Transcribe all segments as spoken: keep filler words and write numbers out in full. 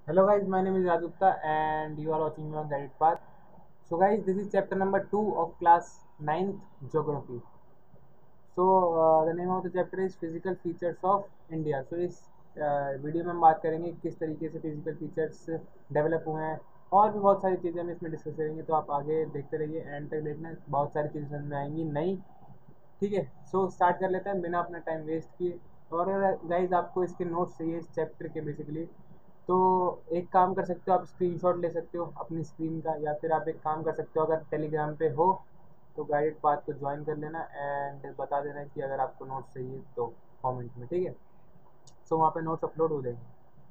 Hello guys, my name is Raj Gupta and you are watching me on Guided Path. So guys, this is chapter number two of class ninth Geography. So uh, the name of the chapter is Physical Features of India. So इस video में हम बात करेंगे किस तरीके से physical features develop हुए हैं और भी बहुत सारी चीज़ें हम इसमें डिस्कस करेंगे। तो आप आगे देखते रहिए, एंड तक देखना, बहुत सारी चीज़ें समझ में आएंगी नई। ठीक है, सो स्टार्ट कर लेते हैं बिना अपना टाइम वेस्ट किए। और गाइज आपको इसके नोट्स चाहिए इस चैप्टर के बेसिकली, तो एक काम कर सकते हो, आप स्क्रीनशॉट ले सकते हो अपनी स्क्रीन का, या फिर आप एक काम कर सकते हो, अगर टेलीग्राम पे हो तो गाइडेड पाथ को ज्वाइन कर लेना एंड बता देना कि अगर आपको नोट्स चाहिए तो कमेंट में। ठीक है, सो वहाँ पे नोट्स अपलोड हो जाएंगे।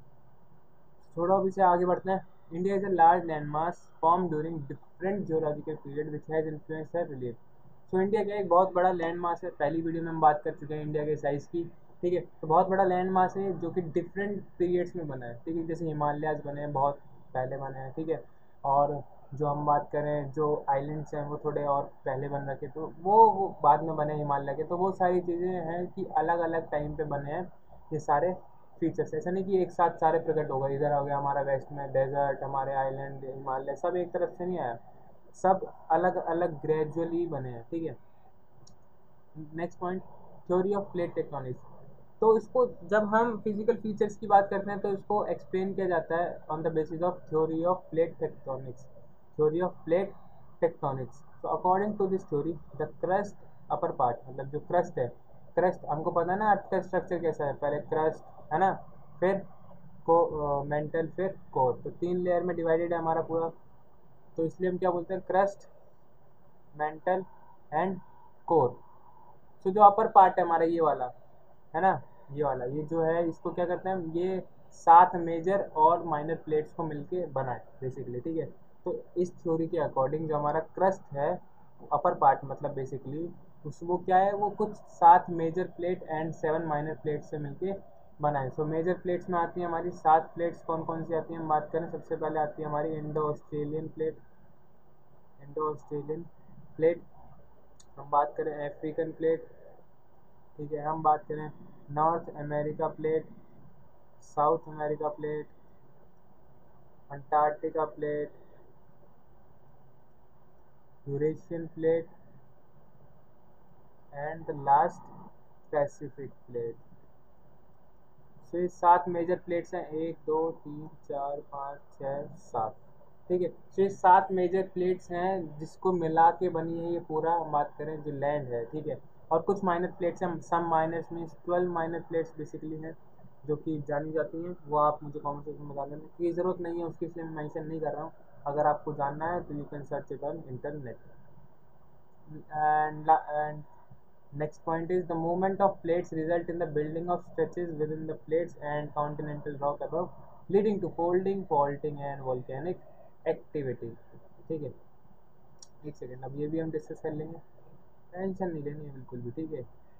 थोड़ा अभी से आगे बढ़ते हैं। India is a large land mass form during different geological period which has influence है रिलीफ। सो इंडिया का एक बहुत बड़ा लैंड मास है, पहली वीडियो में हम बात कर चुके हैं इंडिया के साइज़ की। ठीक है, तो बहुत बड़ा लैंड मास है जो कि डिफरेंट पीरियड्स में बना है। ठीक है, जैसे हिमालयाज बने हैं, बहुत पहले बने हैं। ठीक है, और जो हम बात करें जो आइलैंड्स हैं वो थोड़े और पहले बन रखे, तो वो वो बाद में बने हिमालय के। तो वो सारी चीज़ें हैं कि अलग अलग टाइम पे बने हैं ये सारे फीचर्स। ऐसा नहीं कि एक साथ सारे प्रकट हो गए, इधर हो गया हमारा वेस्ट में डेजर्ट, हमारे आइलैंड, हिमालय, सब एक तरफ से नहीं आया, सब अलग अलग ग्रेजुअली बने हैं। ठीक है, next point, theory of plate tectonics. तो इसको जब हम फिजिकल फीचर्स की बात करते हैं तो इसको एक्सप्लेन किया जाता है on the basis of theory of plate tectonics. Theory of plate tectonics, तो according to this theory the crust upper part, मतलब जो क्रस्ट है, क्रस्ट हमको पता है ना अर्थ का स्ट्रक्चर कैसा है, पहले क्रस्ट है ना, फिर को मेंटल, फिर कोर, तो तीन लेयर में डिवाइडेड है हमारा पूरा। तो इसलिए हम क्या बोलते हैं, क्रस्ट, मेंटल एंड कोर। तो जो अपर पार्ट है हमारा ये वाला है ना, ये वाला, ये जो है इसको क्या करते हैं, ये सात मेजर और माइनर प्लेट्स को मिलके बना है बेसिकली। ठीक है, तो इस थ्योरी के अकॉर्डिंग जो हमारा क्रस्ट है, अपर पार्ट मतलब बेसिकली उस वो क्या है, वो कुछ सात major plate and seven minor plate से मिलके बना है। सो मेजर प्लेट्स में आती है हमारी सात प्लेट्स, कौन कौन सी आती है हम बात करें, सबसे पहले आती है हमारी Indo Australian plate, Indo Australian plate. हम बात करें अफ्रीकन प्लेट। ठीक है, हम बात करें North America plate, South America plate, Antarctica plate, Eurasian plate and the last Pacific plate. So ये सात मेजर प्लेट्स हैं, एक दो तीन चार पाँच छः सात। ठीक है, सो ये सात मेजर प्लेट्स हैं जिसको मिला के बनी है ये पूरा, हम बात करें जो लैंड है। ठीक है, और कुछ माइनर प्लेट्स हैं, some minors means twelve minor plates basically हैं जो कि जानी जाती हैं। वो आप मुझे कॉमेंट सेक्शन में बता देना की ज़रूरत नहीं है उसकी, इसलिए मैं मेंशन नहीं कर रहा हूँ। अगर आपको जानना है तो you can search it on internet. And and next point is the movement of plates result in the building of stretches within the plates and continental rock above, leading to folding, faulting and volcanic activity. ठीक है, एक second, अब ये भी हम discuss कर लेंगे, tension नहीं लेनी है बिल्कुल भी। ठीक है,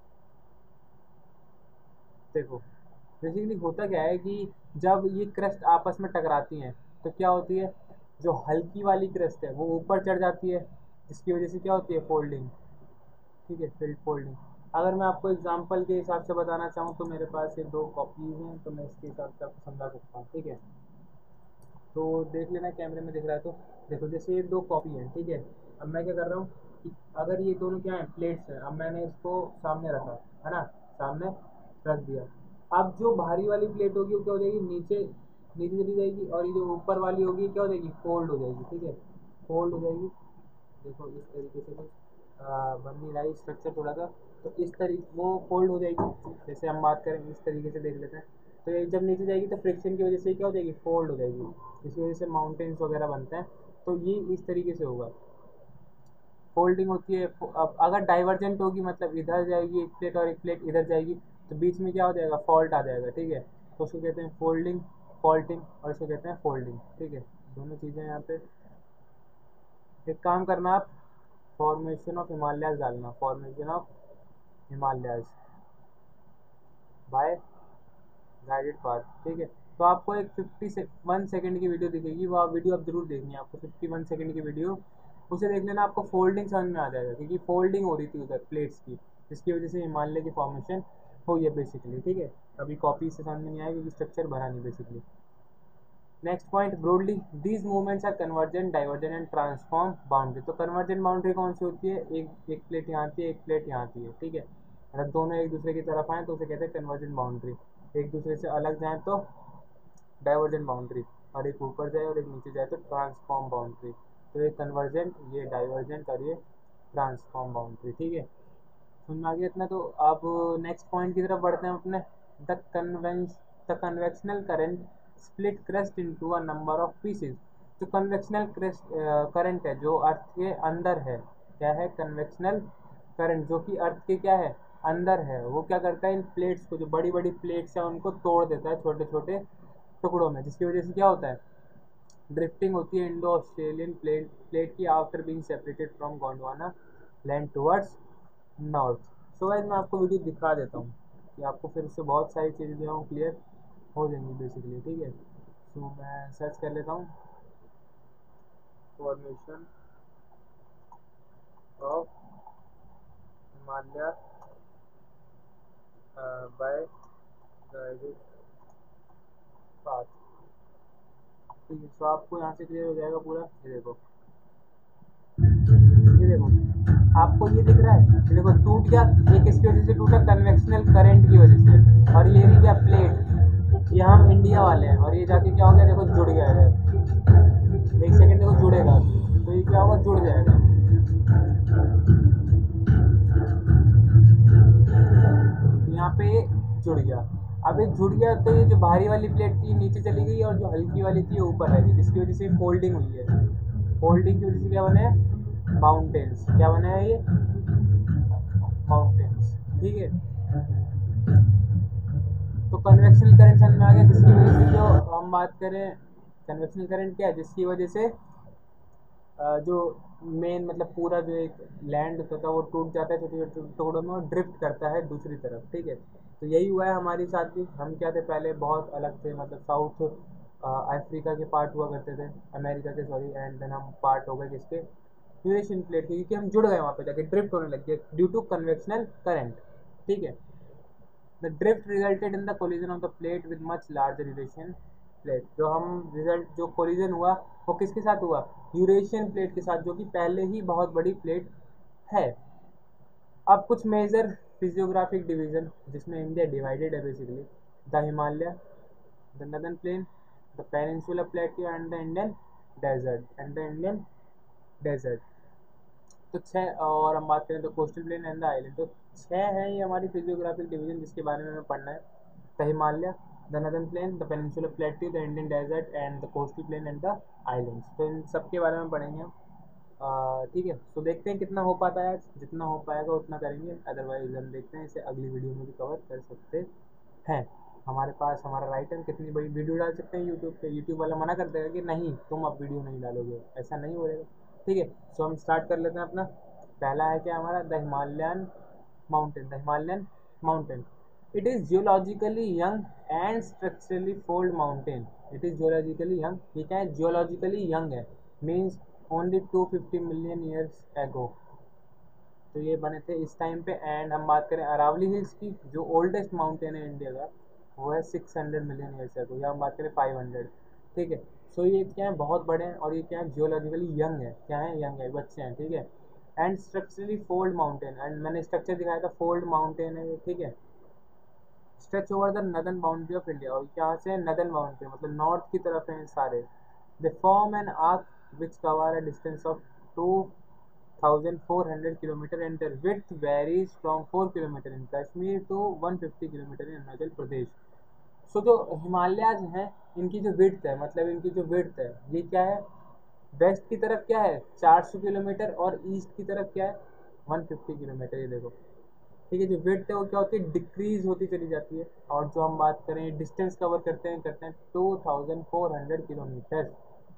देखो बेसिकली होता क्या है कि जब ये क्रस्ट आपस में टकराती हैं तो क्या होती है, जो हल्की वाली क्रस्ट है वो ऊपर चढ़ जाती है, जिसकी वजह से क्या होती है, फोल्डिंग। ठीक है, फिल्ड फोल्डिंग। अगर मैं आपको एग्जांपल के हिसाब से बताना चाहूँ तो मेरे पास ये दो कॉपीज हैं, तो मैं इसके हिसाब से आपको समझा सकता हूँ। ठीक है, तो देख लेना, कैमरे में दिख रहा है तो देखो, जैसे ये दो कॉपी हैं। ठीक है, अब मैं क्या कर रहा हूँ कि अगर ये दोनों क्या है, प्लेट्स हैं, अब मैंने इसको सामने रखा है ना, सामने रख दिया। अब जो भारी वाली प्लेट होगी वो क्या हो जाएगी, नीचे नीचे चली जाएगी, और ये जो ऊपर वाली होगी क्या हो जाएगी, फोल्ड हो जाएगी। ठीक है, फोल्ड हो जाएगी। देखो इस तरीके से कुछ बन नहीं रहा है स्ट्रक्चर थोड़ा सा, तो इस तरीके वो फोल्ड हो जाएगी। जैसे हम बात करें इस तरीके से देख लेते हैं, तो ये जब नीचे जाएगी तो फ्रिक्शन की वजह से क्या हो जाएगी, फोल्ड हो जाएगी। इसी वजह से माउंटेन्स वगैरह बनते हैं, तो ये इस तरीके से होगा, फोल्डिंग होती है। अब अगर डाइवर्जेंट होगी, मतलब इधर जाएगी एक प्लेट और एक प्लेट इधर जाएगी, तो बीच में क्या हो जाएगा, फॉल्ट आ जाएगा। ठीक है, तो उसको कहते हैं फोल्डिंग, फॉल्टिंग, और इसको कहते हैं फोल्डिंग। ठीक है, दोनों चीज़ें यहाँ पे। एक काम करना आप, फॉर्मेशन ऑफ हिमालयाज डालना, formation of Himalayas by guided path. ठीक है, तो आपको एक फिफ्टी से वन सेकेंड की वीडियो दिखेगी, वो आप वीडियो आप जरूर देखनी है आपको, फिफ्टी वन सेकेंड की वीडियो, उसे देख लेना, आपको फोल्डिंग समझ में आ जाएगा, क्योंकि फोल्डिंग हो रही थी उधर प्लेट्स की, जिसकी वजह से हिमालय की फॉर्मेशन हुई है बेसिकली। ठीक है, अभी कॉपी से समझ में नहीं आया क्योंकि स्ट्रक्चर भरा नहीं basically. Next point, broadly these movements are convergent, divergent and transform boundary. तो कन्वर्जेंट बाउंड्री कौन सी होती है, एक एक प्लेट यहाँ आती है, एक प्लेट यहाँ आती है, ठीक है। अगर दोनों एक दूसरे की तरफ आए तो उसे कहते हैं कन्वर्जेंट बाउंड्री, एक दूसरे से अलग जाए तो डाइवर्जेंट बाउंड्री, और एक ऊपर जाए और एक नीचे जाए तो ट्रांसफॉर्म बाउंड्री। तो ये कन्वर्जेंट, ये डाइवर्जेंट और ये ट्रांसफॉर्म बाउंड्री, ठीक है। समझ में आ गया इतना। तो अब नेक्स्ट पॉइंट की तरफ बढ़ते हैं अपने। द कन्वेंस the convectional current split crust into a number of pieces. जो कन्वेक्शनल करंट है जो अर्थ के अंदर है, क्या है, कन्वेक्शनल करंट जो कि अर्थ के क्या है, अंदर है, वो क्या करता है, इन प्लेट्स को, जो बड़ी बड़ी प्लेट्स है उनको तोड़ देता है छोटे छोटे टुकड़ों में, जिसकी वजह से क्या होता है, ड्रिफ्टिंग होती है इंडो ऑस्ट्रेलियन प्लेट प्लेट की after being separated from Gondwana land towards north. So guys मैं आपको वीडियो दिखा देता हूँ कि आपको फिर उससे बहुत सारी चीज़ें जो है क्लियर हो जाएंगी बेसिकली, ठीक है। सो मैं सर्च कर लेता हूँ, formation of Himalaya by guided path, ठीक है। सो आपको यहाँ से क्लियर हो जाएगा पूरा। ये देखो, ये देखो, आपको ये दिख रहा है, ये देखो टूट गया, ये किसकी वजह से टूटा, कन्वेक्शनल करंट की वजह से। और ये भी क्या, प्लेट, ये हम इंडिया वाले हैं, और ये जाके क्या हो गया, देखो जुड़ गया है, एक सेकंड देखो जुड़ेगा, तो ये क्या होगा, जुड़ जाएगा, यहाँ पे ये जुड़ गया। अब ये जुड़ गया तो ये जो भारी वाली प्लेट थी नीचे चली गई, और जो हल्की वाली थी ऊपर रह गई, जिसकी वजह से फोल्डिंग हुई है। फोल्डिंग की वजह से क्या बने, माउंटेन्स, क्या बना है ये, माउंटेन्स, ठीक है। तो कन्वेक्शनल करंट समझ में आ गया, जिसकी वजह से जो हम बात करें, कन्वेक्शनल करंट क्या है, जिसकी वजह से जो मेन मतलब पूरा जो एक लैंड होता था वो टूट जाता है छोटे छोटे टुकड़ों में और ड्रिफ्ट करता है दूसरी तरफ, ठीक है। तो यही हुआ है हमारे साथ भी। हम क्या थे, पहले बहुत अलग थे, मतलब साउथ अफ्रीका के पार्ट हुआ करते थे, अमेरिका के सॉरी, एंड देन हम पार्ट हो गए किसके, यूरेशियन प्लेट के, क्योंकि हम जुड़ गए वहाँ पे जाके, ड्रिफ्ट होने लग गए ड्यू टू कन्वेक्शनल करंट, ठीक है। The drift resulted in the collision of the plate with much larger Eurasian plate. जो हम रिजल्ट जो कोलिजन हुआ वो किसके साथ हुआ, यूरेशियन प्लेट के साथ, जो कि पहले ही बहुत बड़ी प्लेट है। अब कुछ मेजर फिजियोग्राफिक डिवीजन जिसमें इंडिया डिवाइडेड है basically, the Himalaya, the northern plain, the peninsular plateau and the Indian desert and the Indian desert. तो छः, और हम बात करें तो coastal plain and the island. तो छः हैं ये हमारी फिजियोग्राफिक डिवीजन जिसके बारे में हमें पढ़ना है। The Himalaya, the northern plain, the peninsular plateau, the Indian desert and the coastal plain and the islands. तो इन सब के बारे में पढ़ेंगे हम, ठीक है। तो देखते हैं कितना हो पाता है, जितना हो पाएगा उतना करेंगे, अदरवाइज हम देखते हैं इसे अगली वीडियो में भी कवर कर सकते हैं। हमारे पास हमारा राइट है, कितनी बड़ी वीडियो डाल सकते हैं यूट्यूब पे। यूट्यूब वाला मना कर देगा कि नहीं तुम अब वीडियो नहीं डालोगे, ऐसा नहीं हो रहेगा, ठीक है। सो हम स्टार्ट कर लेते हैं अपना। पहला है क्या हमारा, the Himalayan mountain. The Himalayan mountain, it is geologically young and structurally fold mountain. It is geologically young, ये क्या है, जियोलॉजिकली यंग है, means only two fifty million years ago, तो ये बने थे इस टाइम पे। एंड हम बात करें अरावली हिल्स की, जो ओल्डेस्ट माउंटेन है इंडिया का, वो है सिक्स हंड्रेड मिलियन ईयर्स एगो, या हम बात करें फाइव हंड्रेड, ठीक है। सो ये क्या है, बहुत बड़े हैं, और ये क्या है, जियोलॉजिकली यंग है, क्या है, यंग है, बच्चे हैं, ठीक है। And structurally fold mountain, and मैंने स्ट्रक्चर दिखाया था, फोल्ड माउंटेन है, ठीक है। Stretch over the northern boundary of India, और यहाँ से नदर्न बाउंड्री मतलब नॉर्थ की तरफ हैं सारे। They form an arc which cover a distance of two thousand four hundred kilometre and their width varies from four kilometre in Kashmir to one fifty kilometre in Arunachal Pradesh. So so, जो हिमालयाज हैं इनकी जो width है, मतलब इनकी जो width है, ये क्या है, वेस्ट की तरफ क्या है चार सौ किलोमीटर, और ईस्ट की तरफ क्या है वन फिफ्टी किलोमीटर, ये देखो, ठीक है। जो विड्थ है वो क्या होती है, डिक्रीज होती चली जाती है। और जो हम बात करें डिस्टेंस कवर करते हैं करते हैं two thousand four hundred kilometre,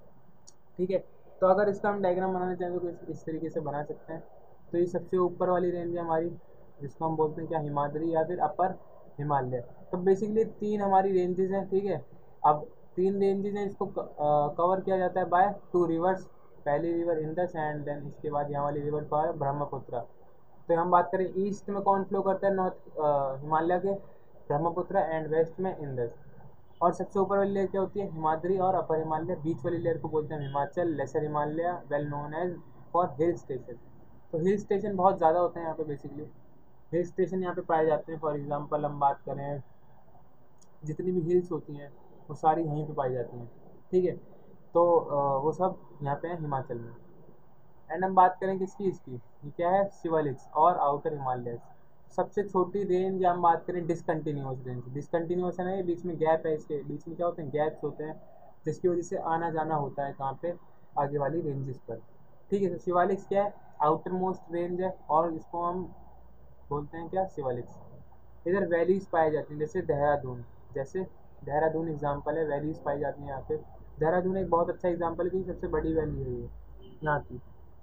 ठीक है। तो अगर इसका हम डायग्राम बनाना चाहें तो इस, इस तरीके से बना सकते हैं। तो ये सबसे ऊपर वाली रेंज है हमारी, जिसको हम बोलते हैं क्या, हिमाद्री या फिर अपर हिमालय। तो बेसिकली तीन हमारी रेंजेस हैं, ठीक है। अब तीन रेंजेस हैं, इसको कवर किया जाता है बाय टू रिवर्स। पहली रिवर इंदस एंड देन इसके बाद यहाँ वाली रिवर का है ब्रह्मपुत्र। तो हम बात करें ईस्ट में कौन फ्लो करता है, नॉर्थ हिमालय के ब्रह्मपुत्र, एंड वेस्ट में इंदस। और सबसे ऊपर वाली लेयर क्या होती है, हिमाद्री और अपर हिमालय। बीच वाली लेयर को बोलते हैं Himachal, lesser Himalaya, well known as for hill station. तो हिल स्टेशन बहुत ज़्यादा होते हैं यहाँ पे बेसिकली, हिल स्टेशन यहाँ पे पाए जाते हैं। फॉर एग्जांपल हम बात करें, जितनी भी हिल्स होती हैं वो सारी यहीं पे पाई जाती हैं, ठीक है। तो अ, वो सब यहाँ पे है हिमाचल में। एंड हम बात करें किसकी, इसकी, ये क्या है, शिवालिक्स और आउटर हिमालय। सबसे छोटी रेंज, या हम बात करें डिसकंटिन्यूस रेंज, डिसकंटिन्यूस है ना, ये बीच में गैप है, इसके बीच में क्या होते हैं, गैप्स होते हैं, जिसकी वजह से आना जाना होता है कहाँ पे, आगे वाली रेंजेस पर, ठीक है। तो शिवालिक्स क्या है, आउटर मोस्ट रेंज है, और इसको हम बोलते हैं क्या, शिवालिक्स। इधर वैलीज पाई जाती हैं, जैसे देहरादून, जैसे देहरादून एग्जाम्पल है, वैलीज पाई जाती हैं यहाँ पे। देहरादून एक बहुत अच्छा एग्जाम्पल है क्योंकि सबसे बड़ी वैली है ये यहाँ की।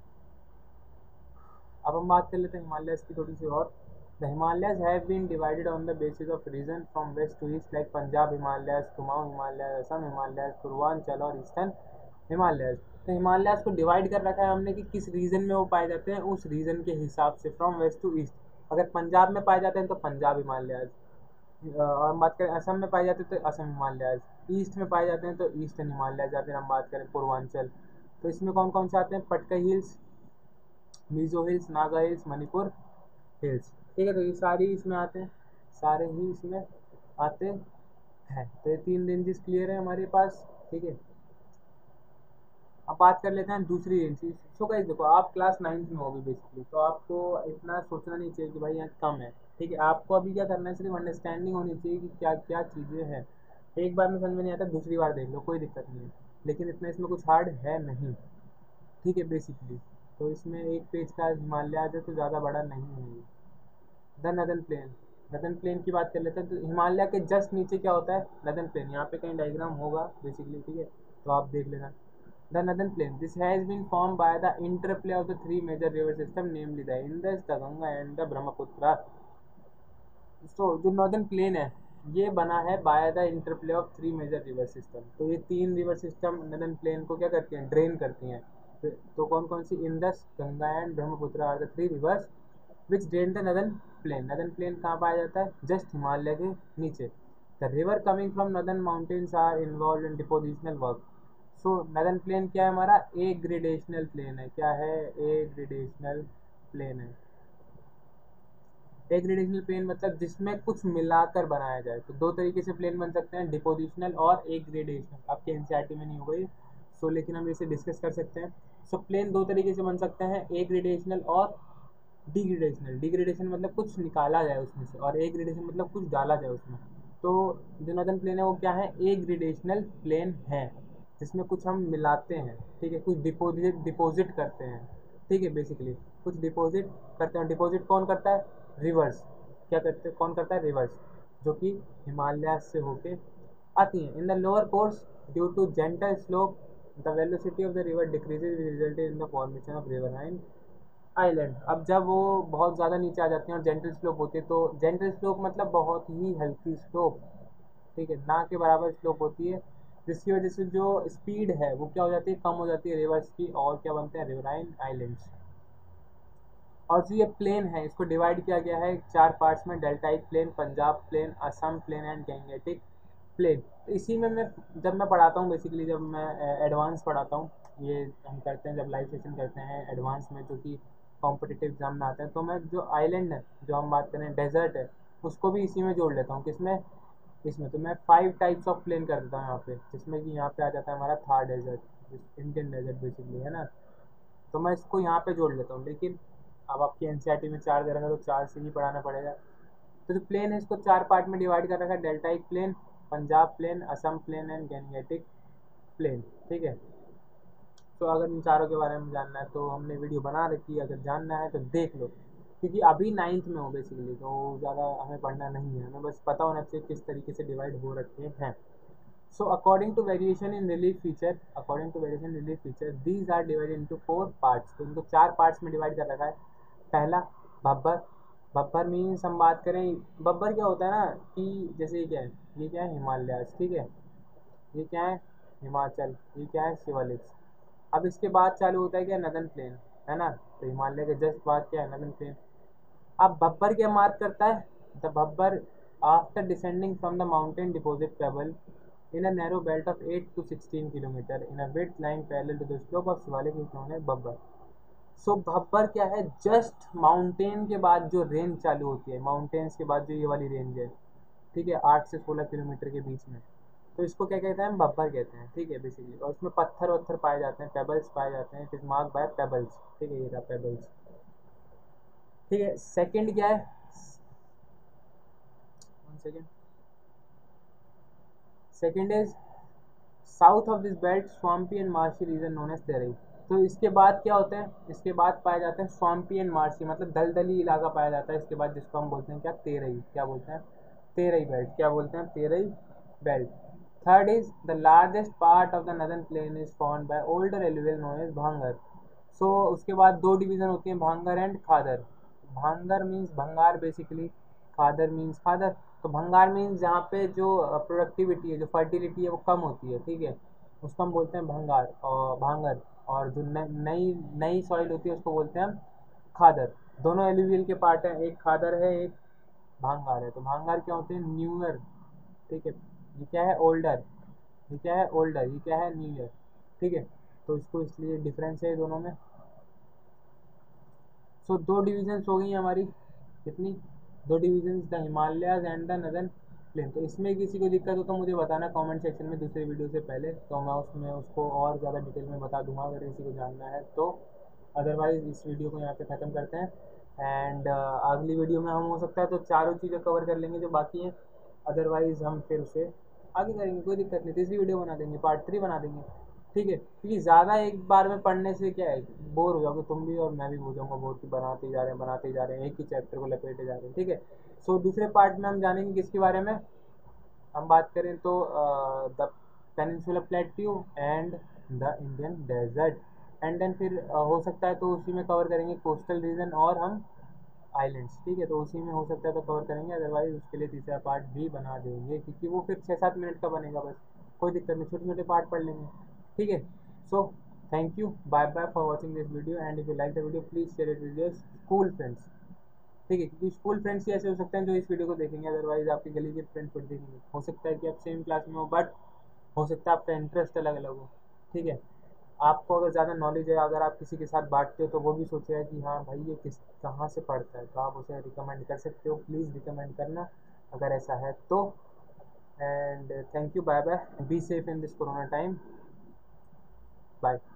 अब हम बात कर लेते हैं हिमालयस की थोड़ी सी और। The Himalayas have been divided on the basis of region from west to east, like Punjab Himalayas, Kumaon Himalayas, Assam Himalayas, Purvanchal और ईस्टर्न हिमालयस। तो हिमालयस को डिवाइड कर रखा है हमने कि किस रीजन में वो पाए जाते हैं, उस रीजन के हिसाब से, फ्रॉम वेस्ट टू ईस्ट। अगर पंजाब में पाए जाते हैं तो पंजाब हिमालयस, और हम बात करें असम में पाए जाते हैं तो असम हिमालयस, ईस्ट में पाए जाते हैं तो ईस्टर्न हिमालयस, या फिर हम बात करें पूर्वांचल, तो इसमें कौन कौन से आते हैं, Patkai hills, Mizo hills, Naga hills, Manipur hills, ठीक है। तो ये सारी इसमें आते हैं, सारे ही इसमें आते हैं। तो ये तीन रेंजेस क्लियर है हमारे पास, ठीक है। अब बात कर लेते हैं दूसरी रेंज की। सो गाइस देखो, आप क्लास नाइन्थ में होगी बेसिकली, तो आपको इतना सोचना नहीं चाहिए कि भाई यहाँ कम है, ठीक है। आपको अभी क्या करना है, सिर्फ अंडरस्टैंडिंग होनी चाहिए कि क्या क्या चीज़ें हैं। एक बार में समझ में नहीं आता, दूसरी बार देख लो, कोई दिक्कत नहीं है, लेकिन इतना इसमें कुछ हार्ड है नहीं, ठीक है बेसिकली। तो इसमें एक पेज का हिमालय आ जाए तो ज़्यादा बड़ा नहीं है ये। The northern plain, northern plain की बात कर लेते हैं। तो हिमालय के जस्ट नीचे क्या होता है, नदन प्लेन। यहाँ पे कहीं डायग्राम होगा बेसिकली, ठीक है, तो आप देख लेना। The northern plain, this has been form by the interplay of the three major river system, namely the Indus, the Ganga and the Brahmaputra. तो जो नॉर्दर्न प्लेन है, ये बना है by the interplay of three major river system. तो ये तीन river system northern plain को क्या करती हैं, ड्रेन करती हैं। तो कौन कौन सी, Indus, Ganga and Brahmaputra are the three rivers which drain the northern plain. Northern plain कहाँ पाया जाता है, जस्ट हिमालय के नीचे। The river coming from northern mountains are involve in depositional work. So northern plain क्या है हमारा, ए ग्रेडेशनल प्लेन है। क्या है, ए ग्रेडेशनल प्लेन है। एक ग्रेडेशनल प्लेन मतलब जिसमें कुछ मिलाकर बनाया जाए। तो दो तरीके से प्लेन बन सकते हैं, डिपोजिशनल और एक ग्रेडेशनल। आपके एनसीईआरटी में नहीं होगा ये, सो लेकिन हम इसे डिस्कस कर सकते हैं। सो प्लेन दो तरीके से बन सकते हैं, एक ग्रेडेशनल और डिग्रेडेशनल। डिग्रेडेशन मतलब कुछ निकाला जाए उसमें से, और एक ग्रेडेशन मतलब कुछ डाला जाए उसमें। तो जो नॉर्दर्न प्लेन है वो क्या है, एक ग्रेडेशनल प्लेन है, जिसमें कुछ हम मिलाते हैं, ठीक है, कुछ डिपोजिट डिपोजिट करते हैं, ठीक है बेसिकली कुछ डिपॉजिट करते हैं। डिपॉजिट कौन करता है, रिवर्स। क्या करते हैं, कौन करता है, रिवर्स, जो कि हिमालय से होके आती हैं। In the lower course due to gentle slope the velocity of the river decreases, resulted in the formation of riverine island. अब जब वो बहुत ज़्यादा नीचे आ जाती हैं और जेंटल स्लोप होती है, तो जेंटल स्लोप मतलब बहुत ही हल्की स्लोप, ठीक है, ना के बराबर स्लोप होती है, जिसकी वजह से जो स्पीड है वो क्या हो जाती है, कम हो जाती है रिवर्स की, और क्या बनते हैं, रिवराइन आइलैंड्स। और जो ये प्लेन है इसको डिवाइड किया गया है चार पार्ट्स में, deltaic plain, Punjab plain, Assam plain and Gangetic plain. तो इसी में मैं जब मैं पढ़ाता हूँ बेसिकली, जब मैं एडवांस पढ़ाता हूँ, ये हम करते हैं जब लाइव सेशन करते हैं एडवांस में, जो कि कॉम्पिटिटिव एग्जाम में आते हैं, तो मैं जो आइलैंड है, जो हम बात करें डेजर्ट है, उसको भी इसी में जोड़ लेता हूँ। किसमें, इसमें। तो मैं फाइव टाइप्स ऑफ प्लेन कर देता हूँ यहाँ पे, जिसमें कि यहाँ पे आ जाता है हमारा Thar desert, Indian desert basically, है ना। तो मैं इसको यहाँ पे जोड़ लेता हूँ, लेकिन अब आपकी एनसीईआरटी में चार दे रखा है तो चार से ही पढ़ाना पड़ेगा। तो जो प्लेन है इसको चार पार्ट में डिवाइड कर रखा है, deltaic plain, Punjab plain, Assam plain and Gangetic plain, ठीक है। तो अगर इन चारों के बारे में जानना है तो हमने वीडियो बना रखी है, अगर जानना है तो देख लो, क्योंकि अभी नाइन्थ में हो बेसिकली, तो ज़्यादा हमें पढ़ना नहीं है, हमें बस पता होना चाहिए किस तरीके से डिवाइड हो रखे हैं। So according to variation in relief feature, according to variation in relief feature, these are divided into four parts। तो इनको चार पार्ट्स में डिवाइड कर रखा है। पहला बब्बर। बब्बर मीन्स हम बात करें, बब्बर क्या होता है ना, कि जैसे ये क्या है, ये क्या है, हिमालय, ठीक है, ये क्या है, हिमाचल, ये क्या है, शिवालिक्स। अब इसके बाद चालू होता है क्या, नदन प्लेन, है ना। तो हिमालय के जस्ट बाद क्या है, नदन प्लेन। अब बब्बर क्या मार्क करता है, the Bhabar after descending from the mountain deposit pebble in a narrow belt of eight to sixteen kilometer in a width lying parallel to the slope of Shivalik is known as Babbar. So Bhabar क्या है, just mountain के बाद जो range चालू होती है, mountains के बाद जो ये वाली रेंज है, ठीक है, आठ से सोलह किलोमीटर के बीच में, तो इसको क्या कहते हैं, भब्बर कहते हैं, ठीक है बेसिकली। और उसमें पत्थर वत्थर पाए जाते हैं, पेबल्स पाए जाते हैं, it is mark by pebbles, ठीक है, ये रहा पेबल्स, ठीक है। सेकंड क्या है, one second, second is south of this belt swampy and marshy region known as Terai. तो इसके बाद क्या होते हैं, इसके बाद पाए जाते हैं स्वाम्पी एंड मार्शी, मतलब दलदली इलाका पाया जाता है इसके बाद, जिसको हम बोलते हैं क्या, तेरई, क्या बोलते हैं, तेरई बेल्ट, क्या बोलते हैं, Terai belt. Third is the largest part of the northern plain is formed by older alluvial known as Bhangar. So उसके बाद दो डिवीजन होती हैं, भांगर एंड खादर। भांगर मीन्स भंगार बेसिकली, खादर मीन्स खादर। तो भंगार मीन्स जहाँ पे जो प्रोडक्टिविटी है, जो फर्टिलिटी है वो कम होती है, ठीक है, उसको हम बोलते हैं भंगार और भांगर। और जो नई नई सॉइल होती है उसको बोलते हैं हम खादर। दोनों एलुवियल के पार्ट हैं, एक खादर है एक भांगार है। तो भांगार क्या होते हैं, न्यूअर, ठीक है, ये क्या है, ओल्डर, ये क्या है, ओल्डर, ये क्या है, न्यूअर, ठीक है। तो इसको इसलिए डिफरेंस है दोनों में। सो so, दो डिविजन्स हो गई हमारी, कितनी, दो divisions, the Himalayas and the northern plain. तो इसमें किसी को दिक्कत हो तो मुझे बताना कमेंट सेक्शन में दूसरे वीडियो से पहले, तो मैं उसमें उसको और ज़्यादा डिटेल में बता दूंगा अगर किसी को जानना है तो। अदरवाइज़ इस वीडियो को यहाँ पे ख़त्म करते हैं, एंड uh, अगली वीडियो में हम हो सकता है तो चारों चीज़ें कवर कर लेंगे जो बाकी हैं, अदरवाइज़ हम फिर उसे आगे करेंगे, कोई दिक्कत नहीं, तीसरी वीडियो बना देंगे, पार्ट थ्री बना देंगे, ठीक है। क्योंकि ज़्यादा एक बार में पढ़ने से क्या है, बोर हो जाओगे तुम भी और मैं भी हो जाऊँगा बोर, की बनाते ही जा रहे हैं बनाते ही जा रहे हैं, एक ही चैप्टर को लपेटे जा रहे हैं, ठीक है। सो दूसरे पार्ट में हम जानेंगे किसके बारे में, हम बात करें तो the peninsula plateau and the Indian desert, and then फिर uh, हो सकता है तो उसी में कवर करेंगे कोस्टल रीजन और हम आइलैंड्स, ठीक है। तो उसी में हो सकता है तो कवर करेंगे, अदरवाइज उसके लिए तीसरा पार्ट भी बना देंगे, क्योंकि वो फिर छः सात मिनट का बनेगा बस, कोई दिक्कत नहीं, छोटे छोटे पार्ट पढ़ लेंगे, ठीक है। So thank you, bye bye for watching this video, and if you like the video please share it with your school friends, ठीक है। क्योंकि स्कूल फ्रेंड्स ही ऐसे हो सकते हैं जो इस वीडियो को देखेंगे, अदरवाइज आपके गली के फ्रेंड्स फिर देखेंगे, हो सकता है कि आप सेम क्लास में हो बट हो सकता है आपका इंटरेस्ट अलग अलग हो, ठीक है। आपको अगर ज़्यादा नॉलेज है, अगर आप किसी के साथ बांटते हो तो वो भी सोचेगा कि हाँ भाई ये किस कहाँ से पढ़ता है, तो आप उसे रिकमेंड कर सकते हो, प्लीज़ रिकमेंड करना अगर ऐसा है तो। And thank you, bye bye, be safe in this corona time, bye.